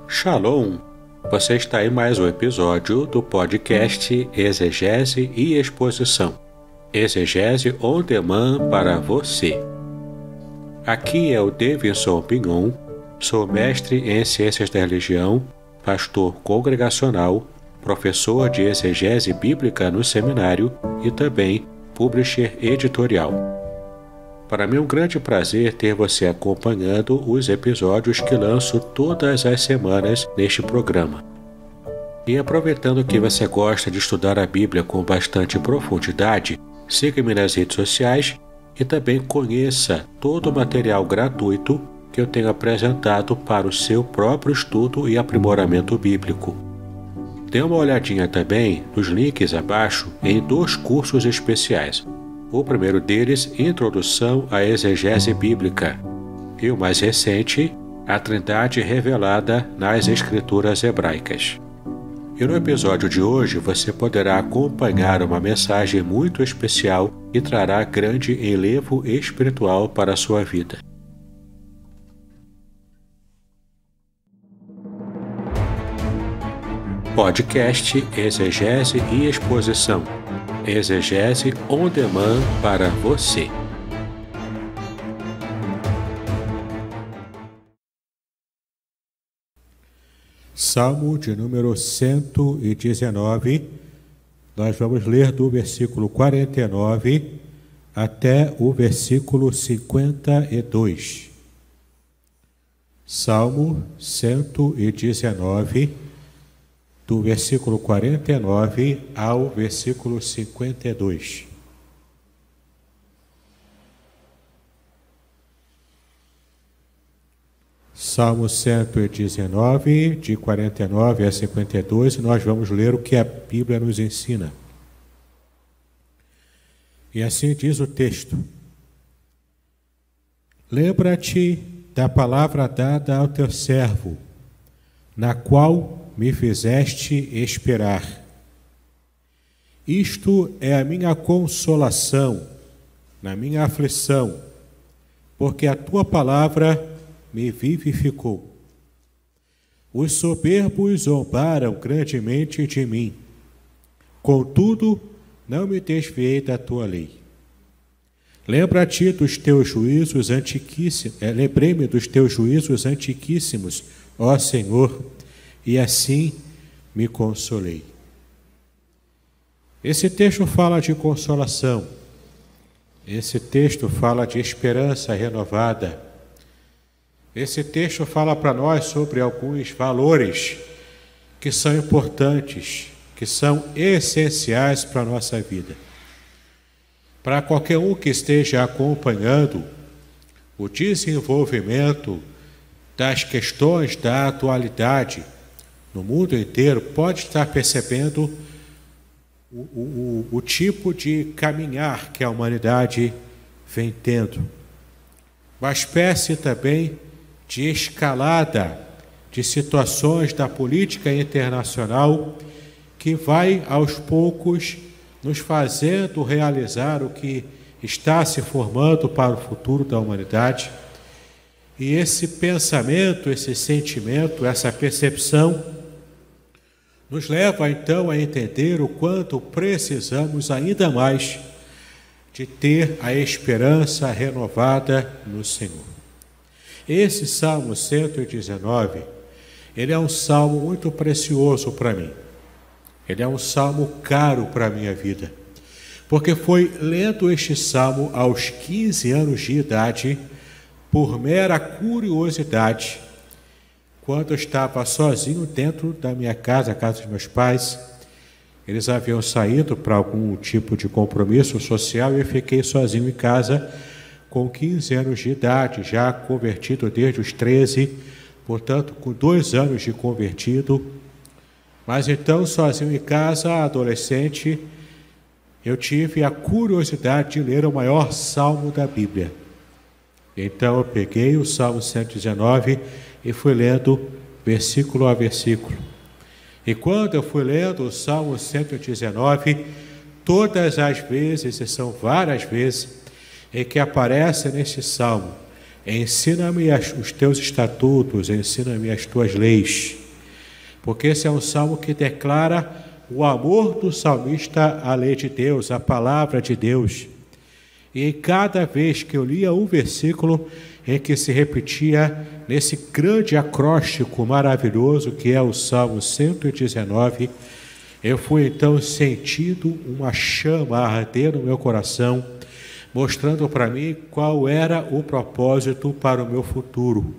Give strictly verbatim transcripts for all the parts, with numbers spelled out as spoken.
Shalom! Você está em mais um episódio do podcast Exegese e Exposição. Exegese on demand para você. Aqui é o Davidson Pignon, sou mestre em Ciências da Religião, pastor congregacional, professor de exegese bíblica no seminário e também publisher editorial. Para mim é um grande prazer ter você acompanhando os episódios que lanço todas as semanas neste programa. E aproveitando que você gosta de estudar a Bíblia com bastante profundidade, siga-me nas redes sociais e também conheça todo o material gratuito que eu tenho apresentado para o seu próprio estudo e aprimoramento bíblico. Dê uma olhadinha também nos links abaixo em dois cursos especiais. O primeiro deles, Introdução à Exegese Bíblica, e o mais recente, A Trindade Revelada nas Escrituras Hebraicas. E no episódio de hoje você poderá acompanhar uma mensagem muito especial que trará grande enlevo espiritual para a sua vida. Podcast Exegese e Exposição. Exegese on demand para você. Salmo de número cento e dezenove, nós vamos ler do versículo quarenta e nove até o versículo cinquenta e dois. Salmo cento e dezenove, do versículo quarenta e nove ao versículo cinquenta e dois. Salmo cento e dezenove, de quarenta e nove a cinquenta e dois, nós vamos ler o que a Bíblia nos ensina. E assim diz o texto: Lembra-te da palavra dada ao teu servo, na qual me fizeste esperar. Isto é a minha consolação na minha aflição, porque a tua palavra me vivificou. Os soberbos zombaram grandemente de mim, contudo não me desviei da tua lei. Lembra-te dos teus juízos antiquíssimos, é, lembrei-me dos teus juízos antiquíssimos, ó Senhor, e assim me consolei. Esse texto fala de consolação. Esse texto fala de esperança renovada. Esse texto fala para nós sobre alguns valores que são importantes, que são essenciais para a nossa vida. Para qualquer um que esteja acompanhando o desenvolvimento das questões da atualidade no mundo inteiro, pode estar percebendo o, o, o tipo de caminhar que a humanidade vem tendo. Uma espécie também de escalada de situações da política internacional que vai, aos poucos, nos fazendo realizar o que está se formando para o futuro da humanidade. E esse pensamento, esse sentimento, essa percepção nos leva então a entender o quanto precisamos ainda mais de ter a esperança renovada no Senhor. Esse Salmo cento e dezenove, ele é um salmo muito precioso para mim. Ele é um salmo caro para a minha vida, porque foi lendo este salmo aos quinze anos de idade, por mera curiosidade, quando eu estava sozinho dentro da minha casa, a casa dos meus pais. Eles haviam saído para algum tipo de compromisso social e eu fiquei sozinho em casa com quinze anos de idade, já convertido desde os treze, portanto com dois anos de convertido. Mas então, sozinho em casa, adolescente, eu tive a curiosidade de ler o maior salmo da Bíblia. Então eu peguei o Salmo cento e dezenove e fui lendo versículo a versículo. E quando eu fui lendo o Salmo cento e dezenove, todas as vezes, e são várias vezes, em que aparece neste Salmo ensina-me os teus estatutos, ensina-me as tuas leis. Porque esse é um salmo que declara o amor do salmista à lei de Deus, à palavra de Deus. E em cada vez que eu lia um versículo em que se repetia nesse grande acróstico maravilhoso que é o Salmo cento e dezenove, eu fui então sentindo uma chama arder no meu coração, mostrando para mim qual era o propósito para o meu futuro.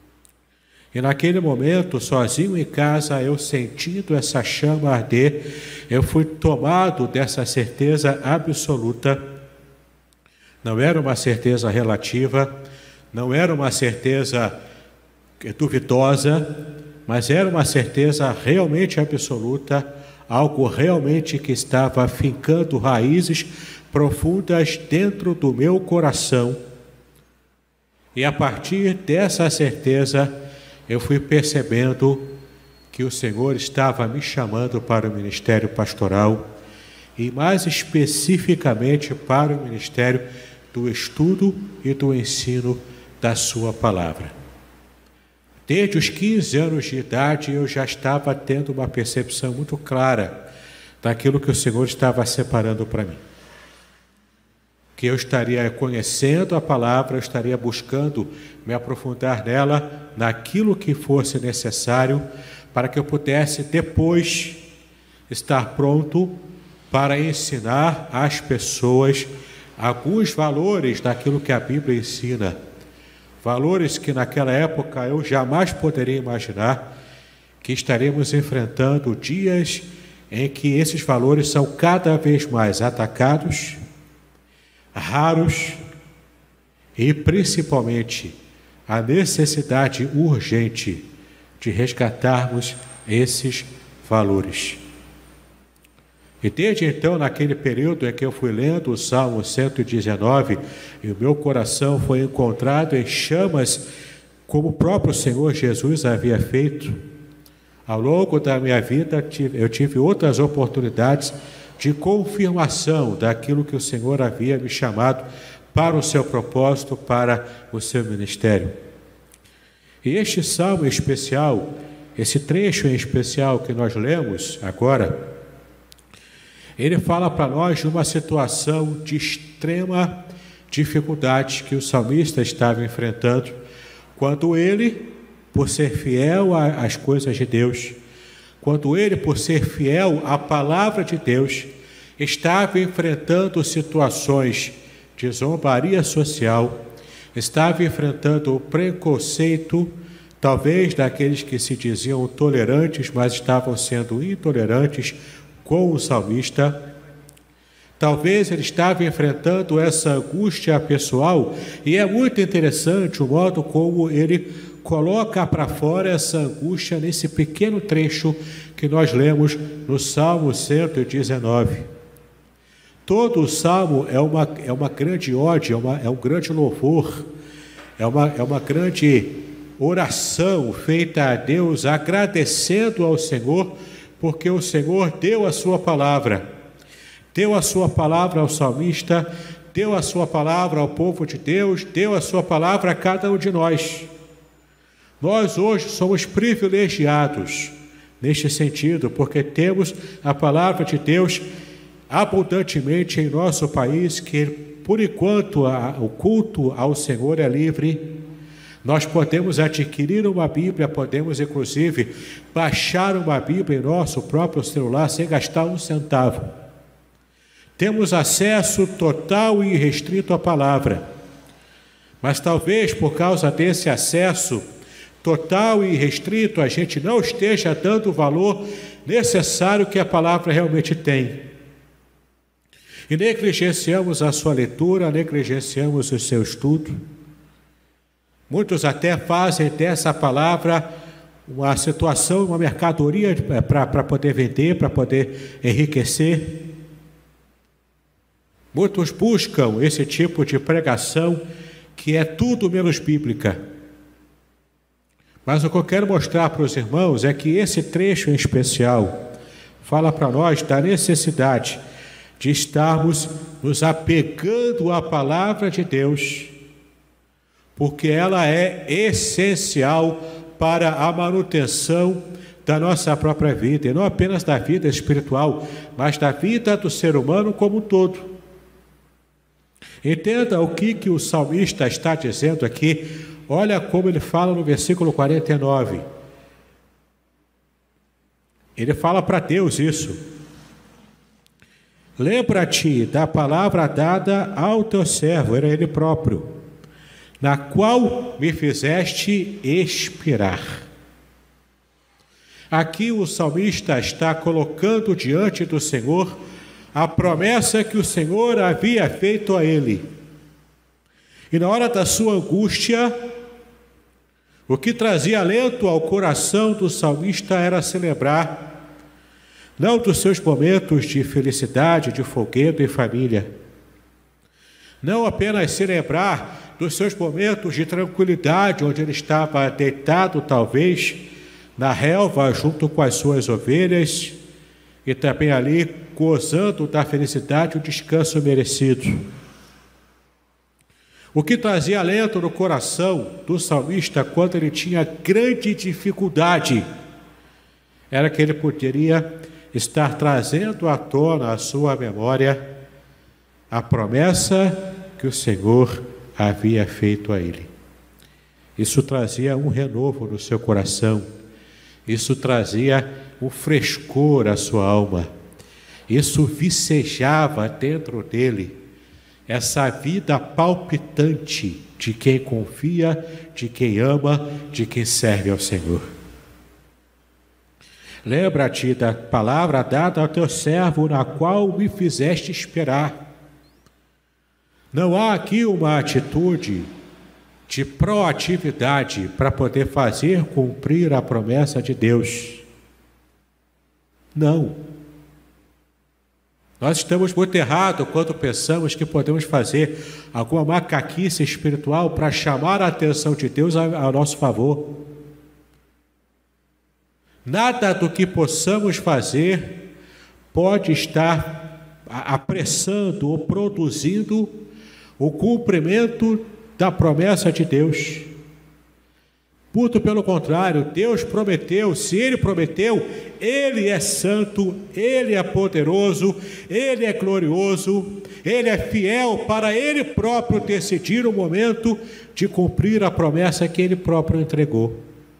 E naquele momento, sozinho em casa, eu sentindo essa chama arder, eu fui tomado dessa certeza absoluta. Não era uma certeza relativa, não era uma certeza duvidosa, mas era uma certeza realmente absoluta, algo realmente que estava fincando raízes profundas dentro do meu coração. E a partir dessa certeza, eu fui percebendo que o Senhor estava me chamando para o ministério pastoral e mais especificamente para o ministério do estudo e do ensino da sua palavra. Desde os quinze anos de idade eu já estava tendo uma percepção muito clara daquilo que o Senhor estava separando para mim. Que eu estaria conhecendo a palavra, eu estaria buscando me aprofundar nela, naquilo que fosse necessário, para que eu pudesse depois estar pronto para ensinar às pessoas alguns valores daquilo que a Bíblia ensina. Valores que naquela época eu jamais poderia imaginar que estaremos enfrentando dias em que esses valores são cada vez mais atacados, raros e principalmente a necessidade urgente de resgatarmos esses valores. E desde então, naquele período em que eu fui lendo o Salmo cento e dezenove, e o meu coração foi encontrado em chamas, como o próprio Senhor Jesus havia feito, ao longo da minha vida eu tive outras oportunidades de confirmação daquilo que o Senhor havia me chamado para o seu propósito, para o seu ministério. E este salmo em especial, esse trecho em especial que nós lemos agora, ele fala para nós de uma situação de extrema dificuldade que o salmista estava enfrentando, quando ele, por ser fiel às coisas de Deus, quando ele, por ser fiel à palavra de Deus, estava enfrentando situações de zombaria social, estava enfrentando o preconceito, talvez daqueles que se diziam tolerantes, mas estavam sendo intolerantes com o salmista. Talvez ele estava enfrentando essa angústia pessoal, e é muito interessante o modo como ele coloca para fora essa angústia nesse pequeno trecho que nós lemos no Salmo cento e dezenove. Todo o Salmo é uma, é uma grande ode, é, uma, é um grande louvor, é uma, é uma grande oração feita a Deus, agradecendo ao Senhor, porque o Senhor deu a sua palavra, deu a sua palavra ao salmista, deu a sua palavra ao povo de Deus, deu a sua palavra a cada um de nós. Nós hoje somos privilegiados neste sentido, porque temos a palavra de Deus abundantemente em nosso país, que por enquanto a, o culto ao Senhor é livre. Nós podemos adquirir uma Bíblia, podemos inclusive baixar uma Bíblia em nosso próprio celular sem gastar um centavo. Temos acesso total e irrestrito à palavra, mas talvez por causa desse acesso total e restrito, a gente não esteja dando o valor necessário que a palavra realmente tem. E negligenciamos a sua leitura, negligenciamos o seu estudo. Muitos até fazem dessa palavra uma situação, uma mercadoria para poder vender, para poder enriquecer. Muitos buscam esse tipo de pregação que é tudo menos bíblica. Mas o que eu quero mostrar para os irmãos é que esse trecho em especial fala para nós da necessidade de estarmos nos apegando à palavra de Deus porque ela é essencial para a manutenção da nossa própria vida, e não apenas da vida espiritual, mas da vida do ser humano como um todo. Entenda o que, que o salmista está dizendo aqui. Olha como ele fala no versículo quarenta e nove. Ele fala para Deus isso. Lembra-te da palavra dada ao teu servo, era ele próprio, na qual me fizeste expirar. Aqui o salmista está colocando diante do Senhor a promessa que o Senhor havia feito a ele. E na hora da sua angústia, o que trazia alento ao coração do salmista era celebrar, não dos seus momentos de felicidade, de folguedo em família, não apenas celebrar dos seus momentos de tranquilidade, onde ele estava deitado talvez na relva junto com as suas ovelhas e também ali gozando da felicidade e o descanso merecido. O que trazia alento no coração do salmista quando ele tinha grande dificuldade era que ele poderia estar trazendo à tona à sua memória a promessa que o Senhor havia feito a ele. Isso trazia um renovo no seu coração, isso trazia um frescor à sua alma, isso vicejava dentro dele essa vida palpitante de quem confia, de quem ama, de quem serve ao Senhor. Lembra-te da palavra dada ao teu servo, na qual me fizeste esperar. Não há aqui uma atitude de proatividade para poder fazer cumprir a promessa de Deus. Não. Nós estamos muito errados quando pensamos que podemos fazer alguma macaquice espiritual para chamar a atenção de Deus ao nosso favor. Nada do que possamos fazer pode estar apressando ou produzindo o cumprimento da promessa de Deus. Muito pelo contrário, Deus prometeu, se Ele prometeu, Ele é santo, Ele é poderoso, Ele é glorioso, Ele é fiel para Ele próprio decidir o momento de cumprir a promessa que Ele próprio entregou.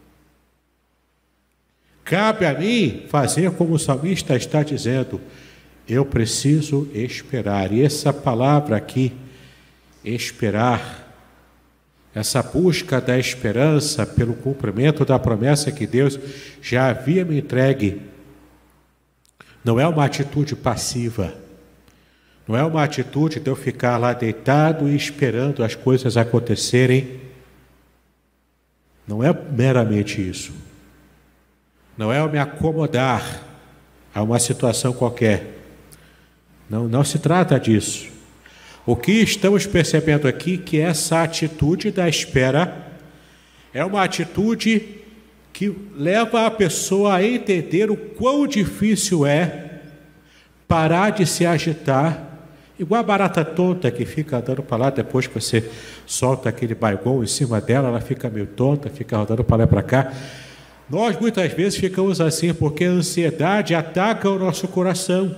Cabe a mim fazer como o salmista está dizendo, eu preciso esperar. E essa palavra aqui, esperar, essa busca da esperança pelo cumprimento da promessa que Deus já havia me entregue, não é uma atitude passiva, não é uma atitude de eu ficar lá deitado e esperando as coisas acontecerem. Não é meramente isso. Não é eu me acomodar a uma situação qualquer. Não, não se trata disso. O que estamos percebendo aqui é que essa atitude da espera é uma atitude que leva a pessoa a entender o quão difícil é parar de se agitar, igual a barata tonta que fica andando para lá, depois que você solta aquele baigão em cima dela, ela fica meio tonta, fica rodando para lá e para cá. Nós muitas vezes ficamos assim porque a ansiedade ataca o nosso coração.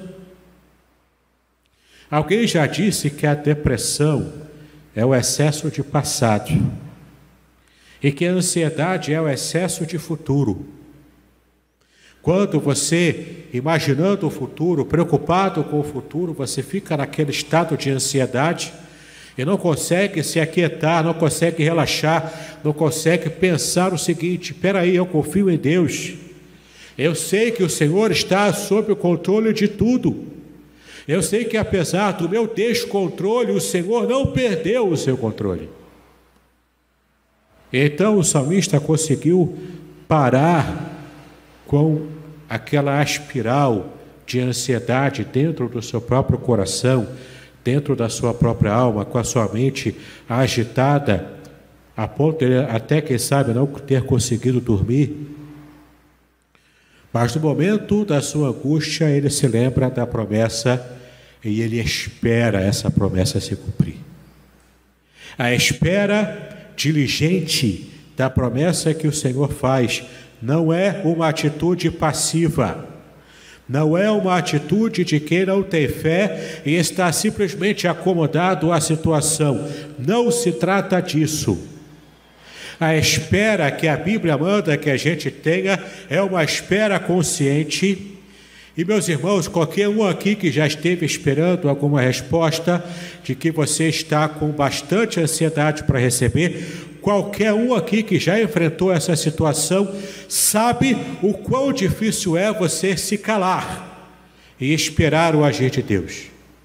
Alguém já disse que a depressão é o excesso de passado e que a ansiedade é o excesso de futuro. Quando você, imaginando o futuro, preocupado com o futuro, você fica naquele estado de ansiedade e não consegue se aquietar, não consegue relaxar, não consegue pensar o seguinte: espera aí, eu confio em Deus, eu sei que o Senhor está sob o controle de tudo, eu sei que apesar do meu descontrole, o Senhor não perdeu o seu controle. Então o salmista conseguiu parar com aquela espiral de ansiedade dentro do seu próprio coração, dentro da sua própria alma, com a sua mente agitada, a ponto de até, quem sabe, não ter conseguido dormir. Mas no momento da sua angústia, ele se lembra da promessa e ele espera essa promessa se cumprir. A espera diligente da promessa que o Senhor faz. Não é uma atitude passiva. Não é uma atitude de quem não tem fé e está simplesmente acomodado à situação. Não se trata disso. A espera que a Bíblia manda que a gente tenha é uma espera consciente. E, meus irmãos, qualquer um aqui que já esteve esperando alguma resposta, de que você está com bastante ansiedade para receber, qualquer um aqui que já enfrentou essa situação, sabe o quão difícil é você se calar e esperar o agir de Deus.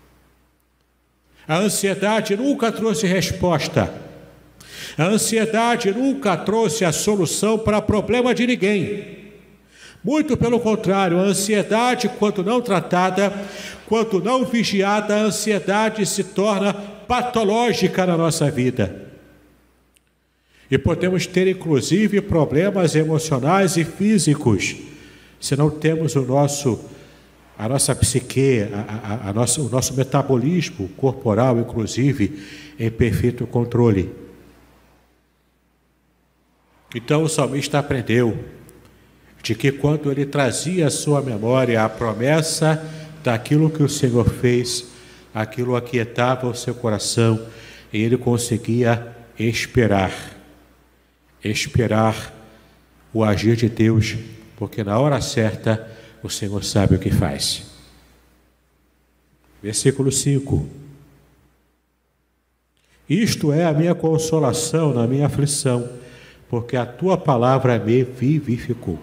A ansiedade nunca trouxe resposta. A ansiedade nunca trouxe a solução para problema de ninguém. Muito pelo contrário, a ansiedade, quando não tratada, quando não vigiada, a ansiedade se torna patológica na nossa vida. E podemos ter, inclusive, problemas emocionais e físicos, se não temos o nosso, a nossa psique, a, a, a nossa, o nosso metabolismo corporal, inclusive, em perfeito controle. Então o salmista aprendeu de que quando ele trazia à sua memória a promessa daquilo que o Senhor fez, aquilo aquietava o seu coração e ele conseguia esperar, esperar o agir de Deus, porque na hora certa o Senhor sabe o que faz. Versículo cinco. Isto é a minha consolação na minha aflição, porque a tua palavra me vivificou.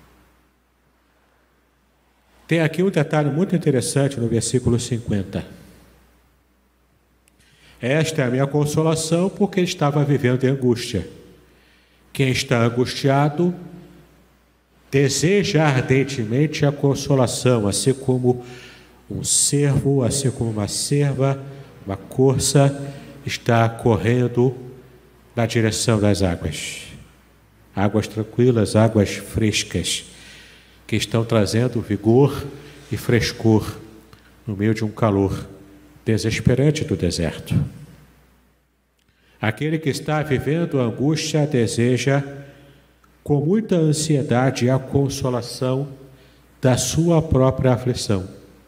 Tem aqui um detalhe muito interessante no versículo cinquenta. Esta é a minha consolação porque estava vivendo em angústia. Quem está angustiado deseja ardentemente a consolação, assim como um cervo, assim como uma cerva, uma corça está correndo na direção das águas. Águas tranquilas, águas frescas, que estão trazendo vigor e frescor no meio de um calor desesperante do deserto. Aquele que está vivendo a angústia deseja com muita ansiedade a consolação da sua própria aflição.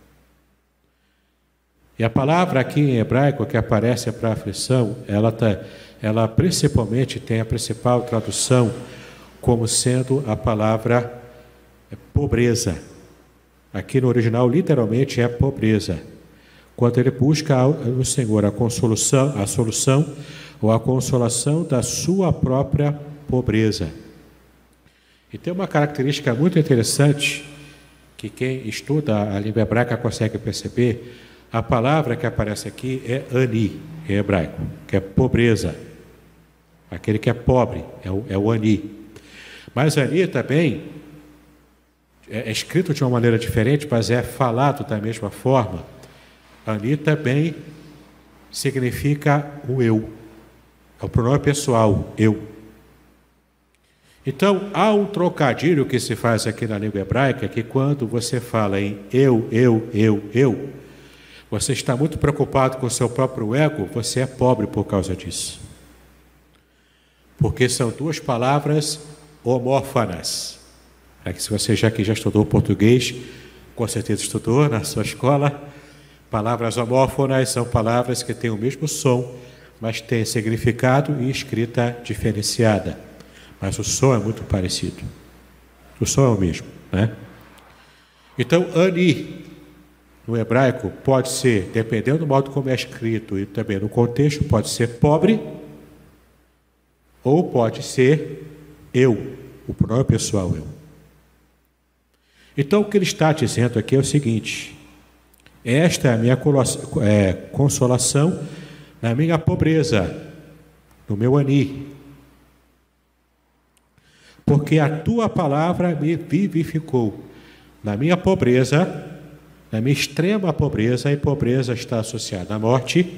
E a palavra aqui em hebraico que aparece para aflição, ela, tá, ela principalmente tem a principal tradução como sendo a palavra pobreza. Aqui no original literalmente é pobreza. Quando ele busca no Senhor a consolação, a solução ou a consolação da sua própria pobreza. E tem uma característica muito interessante que quem estuda a língua hebraica consegue perceber. A palavra que aparece aqui é ani, em hebraico, que é pobreza. Aquele que é pobre é o, é o ani. Mas ani também é escrito de uma maneira diferente, mas é falado da mesma forma. Ani também significa o eu. É o pronome pessoal, eu. Então, há um trocadilho que se faz aqui na língua hebraica, que quando você fala em eu, eu, eu, eu, você está muito preocupado com o seu próprio ego, você é pobre por causa disso. Porque são duas palavras homófonas. É que se você já que já estudou português, com certeza estudou na sua escola, palavras homófonas são palavras que têm o mesmo som, mas têm significado e escrita diferenciada. Mas o som é muito parecido. O som é o mesmo, né? Então, ani, no hebraico, pode ser, dependendo do modo como é escrito e também no contexto, pode ser pobre ou pode ser eu, o pronome pessoal eu. Então, o que ele está dizendo aqui é o seguinte: esta é a minha consolação na minha pobreza, no meu ani, porque a tua palavra me vivificou. Na minha pobreza, na minha extrema pobreza, e pobreza está associada à morte,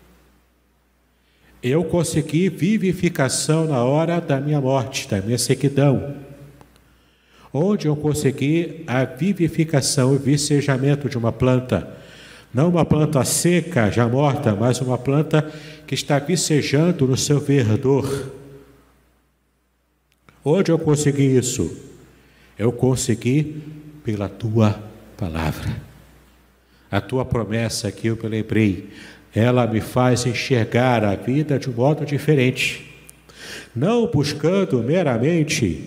eu consegui vivificação na hora da minha morte, da minha sequidão, onde eu consegui a vivificação e vicejamento de uma planta, Não uma planta seca, já morta, mas uma planta que está vicejando no seu verdor. Onde eu consegui isso? Eu consegui pela tua palavra. A tua promessa que eu me lembrei, ela me faz enxergar a vida de um modo diferente. Não buscando meramente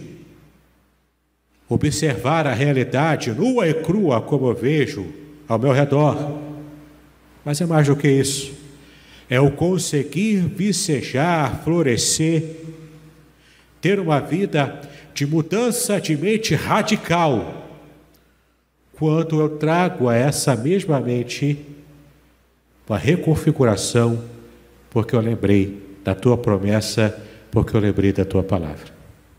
observar a realidade nua e crua como eu vejo ao meu redor, mas é mais do que isso. É o conseguir vicejar, florescer, ter uma vida de mudança de mente radical, quando eu trago a essa mesma mente uma reconfiguração, porque eu lembrei da tua promessa, porque eu lembrei da tua palavra.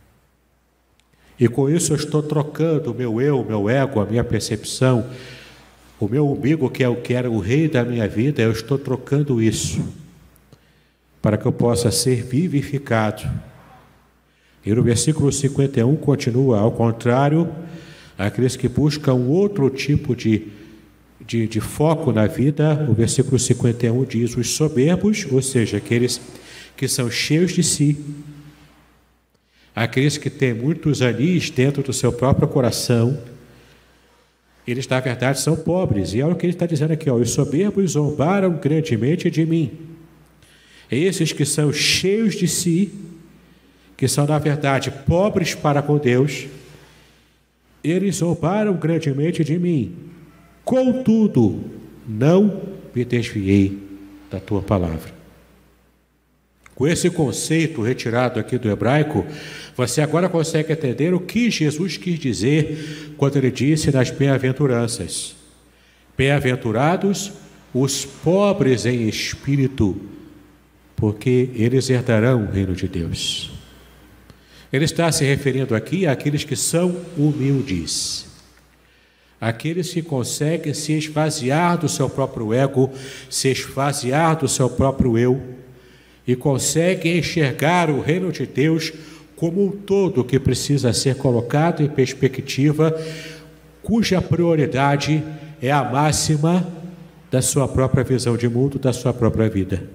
E com isso eu estou trocando o meu eu, o meu ego, a minha percepção, o meu umbigo, que é o que era o rei da minha vida, eu estou trocando isso para que eu possa ser vivificado. E no versículo cinquenta e um continua: ao contrário, aqueles que buscam outro tipo de, de, de foco na vida, o versículo cinquenta e um diz: os soberbos, ou seja, aqueles que são cheios de si, aqueles que têm muitos anis dentro do seu próprio coração, eles na verdade são pobres. E olha o que ele está dizendo aqui, ó: os soberbos zombaram grandemente de mim. Esses que são cheios de si, que são na verdade pobres para com Deus, eles zombaram grandemente de mim. Contudo, não me desviei da tua palavra. Com esse conceito retirado aqui do hebraico, você agora consegue entender o que Jesus quis dizer quando ele disse nas bem-aventuranças: bem-aventurados os pobres em espírito, porque eles herdarão o reino de Deus. Ele está se referindo aqui àqueles que são humildes, aqueles que conseguem se esvaziar do seu próprio ego, se esvaziar do seu próprio eu, e conseguem enxergar o reino de Deus como um todo que precisa ser colocado em perspectiva, cuja prioridade é a máxima da sua própria visão de mundo, da sua própria vida.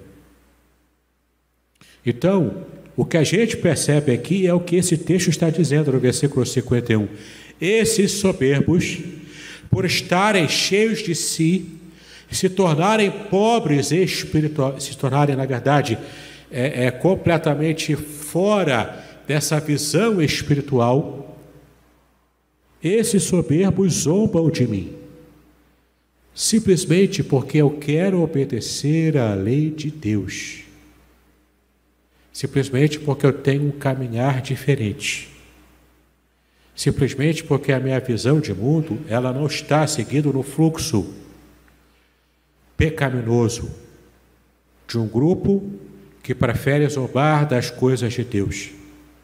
Então, o que a gente percebe aqui é o que esse texto está dizendo no versículo cinquenta e um. Esses soberbos, por estarem cheios de si, se tornarem pobres espirituais, se tornarem, na verdade, é, é, completamente fora dessa visão espiritual, esses soberbos zombam de mim, simplesmente porque eu quero obedecer à lei de Deus, simplesmente porque eu tenho um caminhar diferente, simplesmente porque a minha visão de mundo, ela não está seguindo no fluxo pecaminoso de um grupo que prefere zombar das coisas de Deus.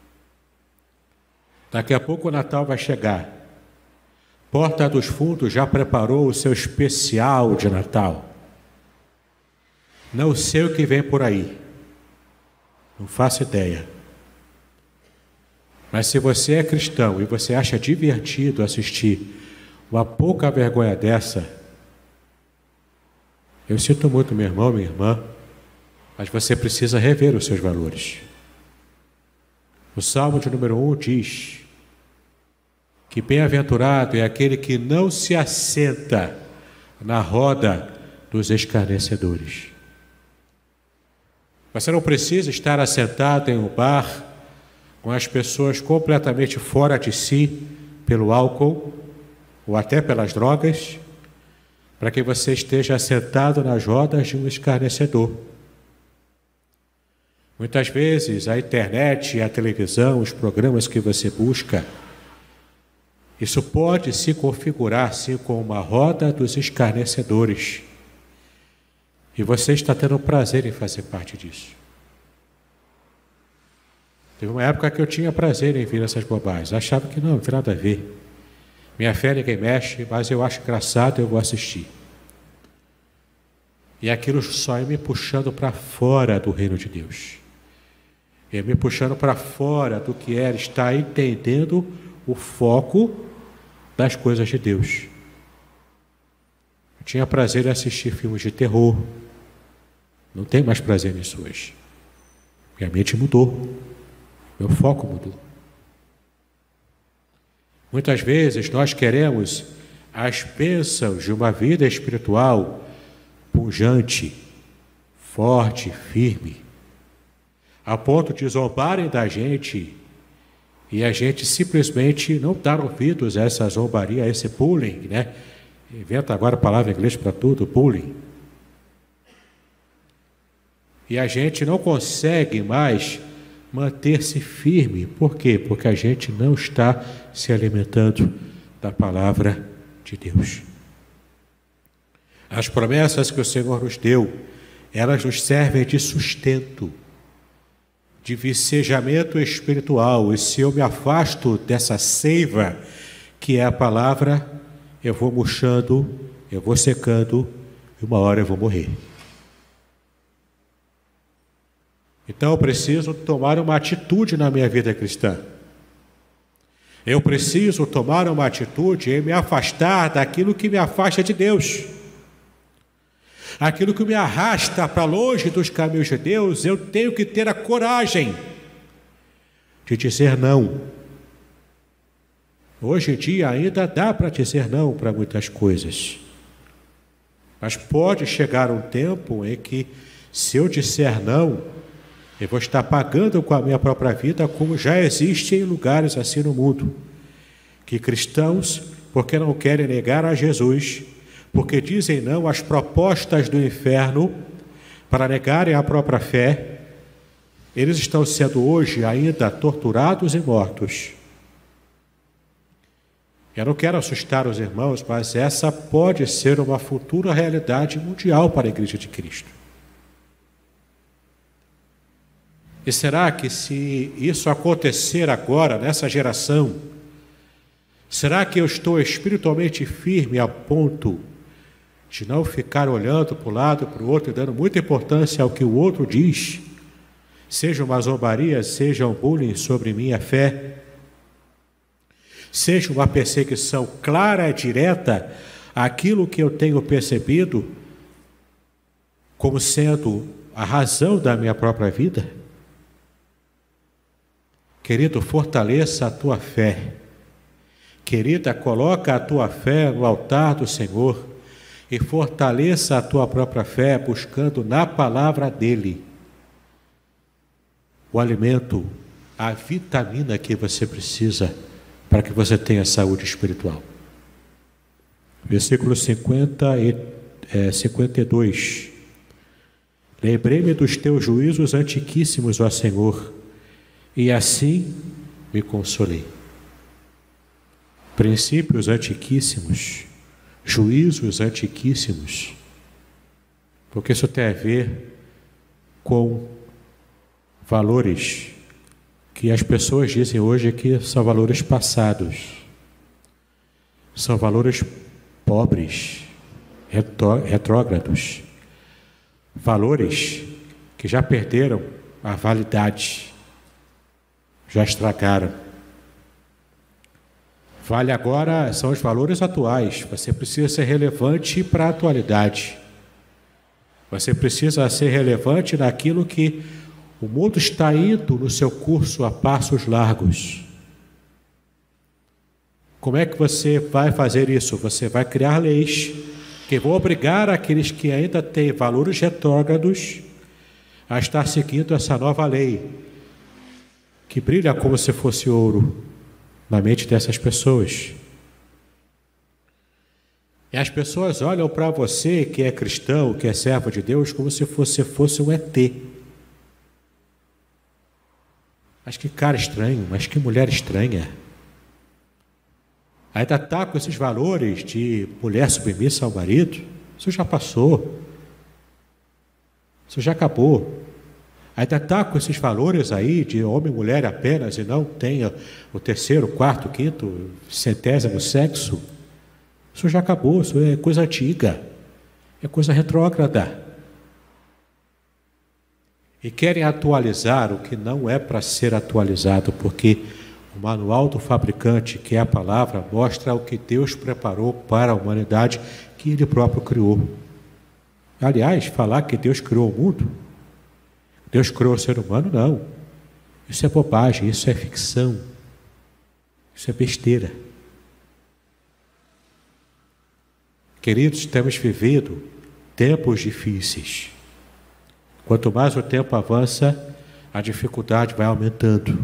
Daqui a pouco o Natal vai chegar. Porta dos Fundos já preparou o seu especial de Natal. Não sei o que vem por aí. Não faço ideia. Mas se você é cristão e você acha divertido assistir uma pouca vergonha dessa, eu sinto muito, meu irmão, minha irmã, mas você precisa rever os seus valores. O Salmo de número um diz que bem-aventurado é aquele que não se assenta na roda dos escarnecedores. Você não precisa estar assentado em um bar com as pessoas completamente fora de si pelo álcool ou até pelas drogas, para que você esteja assentado nas rodas de um escarnecedor. Muitas vezes a internet, a televisão, os programas que você busca, isso pode se configurar assim como uma roda dos escarnecedores. E você está tendo prazer em fazer parte disso. Teve uma época que eu tinha prazer em ver essas bobagens. Achava que não, não tem nada a ver. Minha fé ninguém mexe, mas eu acho engraçado e eu vou assistir. E aquilo só ia me puxando para fora do reino de Deus. Ia me puxando para fora do que era estar entendendo o foco das coisas de Deus. tinha prazer em assistir filmes de terror. Não tenho mais prazer nisso hoje. Minha mente mudou. Meu foco mudou. Muitas vezes nós queremos as bênçãos de uma vida espiritual pujante, forte, firme, a ponto de zombarem da gente e a gente simplesmente não dar ouvidos a essa zombaria, a esse bullying, né? Inventa agora a palavra em inglês para tudo, bullying. E a gente não consegue mais manter-se firme. Por quê? Porque a gente não está se alimentando da palavra de Deus. As promessas que o Senhor nos deu, elas nos servem de sustento, de vicejamento espiritual. E se eu me afasto dessa seiva, que é a palavra, eu vou murchando, eu vou secando, e uma hora eu vou morrer. Então eu preciso tomar uma atitude na minha vida cristã. Eu preciso tomar uma atitude em me afastar daquilo que me afasta de Deus. Aquilo que me arrasta para longe dos caminhos de Deus, eu tenho que ter a coragem de dizer não. Hoje em dia ainda dá para dizer não para muitas coisas. Mas pode chegar um tempo em que, se eu disser não, eu vou estar pagando com a minha própria vida, como já existe em lugares assim no mundo. Que cristãos, porque não querem negar a Jesus, porque dizem não às propostas do inferno, para negarem a própria fé, eles estão sendo hoje ainda torturados e mortos. Eu não quero assustar os irmãos, mas essa pode ser uma futura realidade mundial para a Igreja de Cristo. E será que, se isso acontecer agora, nessa geração, será que eu estou espiritualmente firme a ponto de não ficar olhando para um lado, para o outro e dando muita importância ao que o outro diz, seja uma zombaria, seja um bullying sobre minha fé, seja uma perseguição clara e direta àquilo que eu tenho percebido como sendo a razão da minha própria vida? Querido, fortaleça a tua fé. Querida, coloca a tua fé no altar do Senhor e fortaleça a tua própria fé buscando na palavra dele o alimento, a vitamina que você precisa para que você tenha saúde espiritual. Versículo cinquenta e, é, cinquenta e dois. Lembrei-me dos teus juízos antiquíssimos, ó Senhor, e assim me consolei. Princípios antiquíssimos, juízos antiquíssimos, porque isso tem a ver com valores que as pessoas dizem hoje que são valores passados, são valores pobres, retrógrados, valores que já perderam a validade, já estragaram. Vale agora, são os valores atuais. Você precisa ser relevante para a atualidade. Você precisa ser relevante naquilo que o mundo está indo no seu curso a passos largos. Como é que você vai fazer isso? Você vai criar leis que vão obrigar aqueles que ainda têm valores retrógrados a estar seguindo essa nova lei, que brilha como se fosse ouro na mente dessas pessoas. E as pessoas olham para você, que é cristão, que é servo de Deus, como se você fosse um E T. Mas que cara estranho, mas que mulher estranha. Ainda está com esses valores de mulher submissa ao marido. Isso já passou. Isso já acabou. Ainda está com esses valores aí de homem e mulher apenas e não tenha o terceiro, quarto, quinto, centésimo sexo. Isso já acabou, isso é coisa antiga, é coisa retrógrada. E querem atualizar o que não é para ser atualizado, porque o manual do fabricante, que é a palavra, mostra o que Deus preparou para a humanidade, que que Ele próprio criou. Aliás, falar que Deus criou o mundo, Deus criou o ser humano, não. Isso é bobagem, isso é ficção, isso é besteira. Queridos, temos vivido tempos difíceis. Quanto mais o tempo avança, a dificuldade vai aumentando.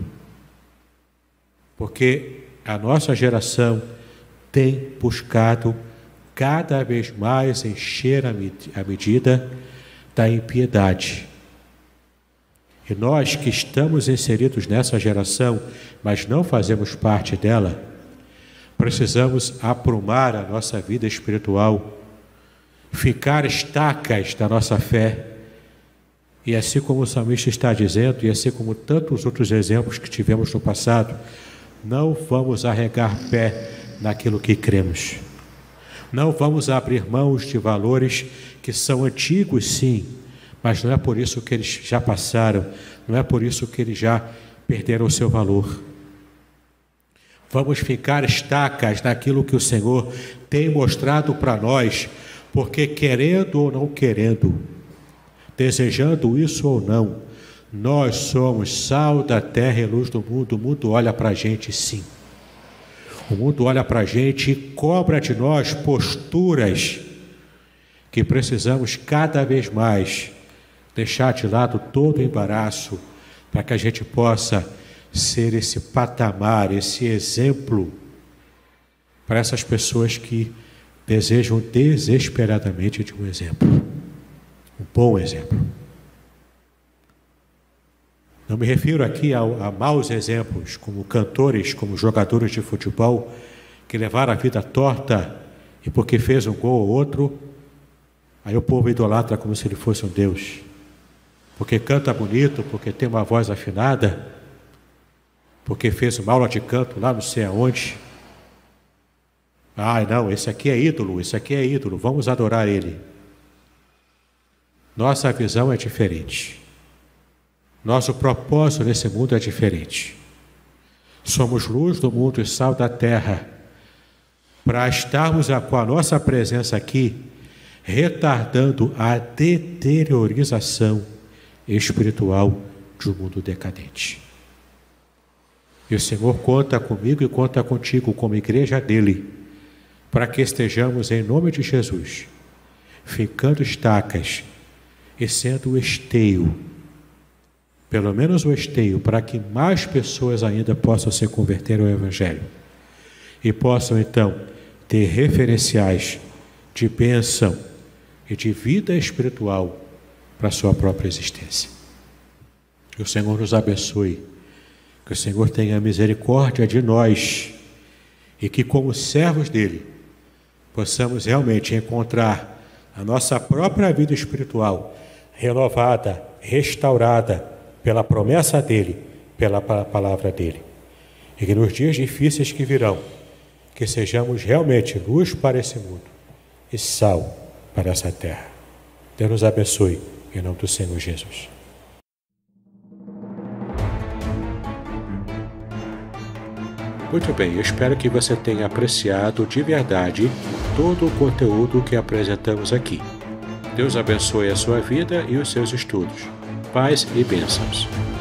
Porque a nossa geração tem buscado cada vez mais encher a medida da impiedade. E nós que estamos inseridos nessa geração, mas não fazemos parte dela, precisamos aprumar a nossa vida espiritual, ficar estacas da nossa fé. E assim como o salmista está dizendo, e assim como tantos outros exemplos que tivemos no passado, não vamos arregar pé naquilo que cremos. Não vamos abrir mãos de valores que são antigos, sim, mas não é por isso que eles já passaram, não é por isso que eles já perderam o seu valor. Vamos ficar estacas naquilo que o Senhor tem mostrado para nós, porque querendo ou não querendo, desejando isso ou não, nós somos sal da terra e luz do mundo. O mundo olha para a gente, sim. O mundo olha para a gente e cobra de nós posturas que precisamos cada vez mais deixar de lado todo o embaraço para que a gente possa ser esse patamar, esse exemplo para essas pessoas que desejam desesperadamente de um exemplo, um bom exemplo. Não me refiro aqui a, a maus exemplos, como cantores, como jogadores de futebol, que levaram a vida torta e porque fez um gol ou outro, aí o povo idolatra como se ele fosse um Deus. Porque canta bonito, porque tem uma voz afinada, porque fez uma aula de canto lá não sei aonde. Ah, não, esse aqui é ídolo, esse aqui é ídolo, vamos adorar ele. Nossa visão é diferente. Nosso propósito nesse mundo é diferente. Somos luz do mundo e sal da terra. Para estarmos com a nossa presença aqui, retardando a deteriorização espiritual de um mundo decadente. E o Senhor conta comigo e conta contigo como igreja dele, para que estejamos em nome de Jesus, ficando estacas e sendo o esteio, pelo menos o esteio, para que mais pessoas ainda possam se converter ao Evangelho e possam então ter referenciais de bênção e de vida espiritual para a sua própria existência. Que o Senhor nos abençoe, que o Senhor tenha misericórdia de nós e que, como servos dele, possamos realmente encontrar a nossa própria vida espiritual renovada, restaurada pela promessa dele, pela palavra dele. E que nos dias difíceis que virão, que sejamos realmente luz para esse mundo e sal para essa terra. Deus nos abençoe, em nome do Senhor Jesus. Muito bem, eu espero que você tenha apreciado de verdade todo o conteúdo que apresentamos aqui. Deus abençoe a sua vida e os seus estudos. Paz e bênçãos.